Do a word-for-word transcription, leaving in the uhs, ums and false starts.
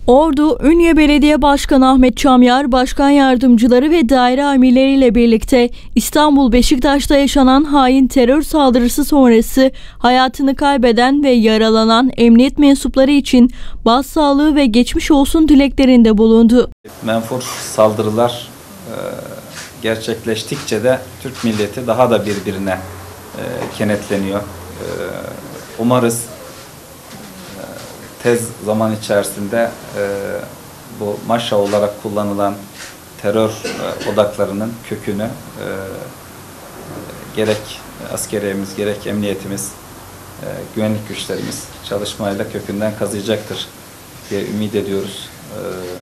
Ordu, Ünye Belediye Başkanı Ahmet Çamyar, başkan yardımcıları ve daire amirleriyle birlikte İstanbul Beşiktaş'ta yaşanan hain terör saldırısı sonrası hayatını kaybeden ve yaralanan emniyet mensupları için başsağlığı ve geçmiş olsun dileklerinde bulundu. Menfur saldırılar e, gerçekleştikçe de Türk milleti daha da birbirine e, kenetleniyor. E, umarız tez zaman içerisinde e, bu maşa olarak kullanılan terör e, odaklarının kökünü e, gerek askeriyemiz, gerek emniyetimiz, e, güvenlik güçlerimiz çalışmayla kökünden kazıyacaktır diye ümit ediyoruz. E,